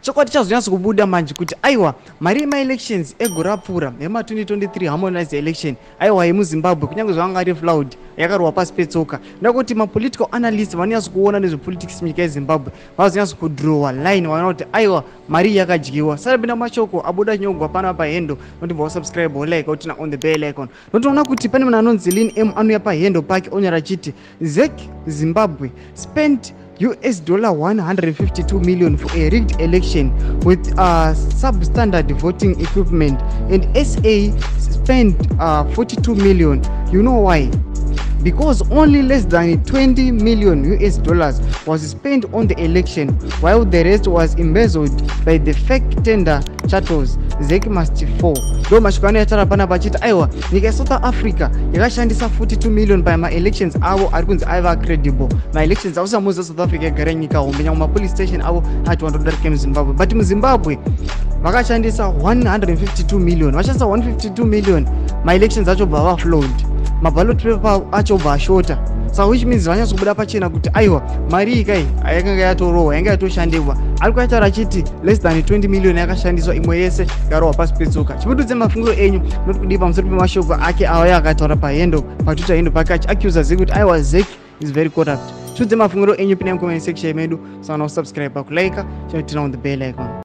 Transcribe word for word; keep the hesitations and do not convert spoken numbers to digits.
chokwadi chazonyatsa kubuda manje kuti aiwa mari yema-elections egorapfuura yema twenty twenty-three harmonized election aiwa yemuzimbabwe kunyange zvavanga ari fraud yakarwa pasi petsoka ndakuti mapolitical analysts vanonyatsa kuona nezvepolitics munyika yezimbabwe vazonyatsa kudrowa line vanaona kuti aiwa mari yakadyiwa sarapinda mashoko abuda nyogwa pana pahendo notibva wasubscribe like utina on the bell icon notoona kuti pane munhu anonzi Lin M anouya pahendo pake onyora achiti Z E C Zimbabwe spent U S dollar one hundred fifty-two million for a rigged election with uh, substandard voting equipment, and S A spent uh, forty-two million. You know why? Because only less than twenty million U S dollars was spent on the election, while the rest was embezzled by the fake tender chattels. Z E C must fall. Do mashikano yatara pana pachita aiwa nyika South Africa yakashandisa forty-two million by my elections avo ari kunzi aiva credible. My elections avo samuza South Africa yagara nyika hombe nyama ma police station avo ati wandodarika muZimbabwe, but muZimbabwe vakashandisa one hundred fifty-two million. Vashandisa one hundred fifty-two million. My elections acho bva flawed. Maballot paper acho bva shorter. So which means vanyatsa kubuda pachena kuti aiwa mari ikai yakanga yatorowa yanga yatoshandiwa ari kuitaura achiti less than twenty million yakashandiswa imwe yese yarowa pasi petsoka. Chiputudze mafungiro enyu noti kudii pamusoro pemashoko ake ava yakataura pahendo patwitter hendo pake achiaccusa Z E C kuti aiwa Z E C is very corrupt. Chiputudze mafungiro enyu pina mucomment section medu, so now subscribe pakulike, chinotina on the bell icon.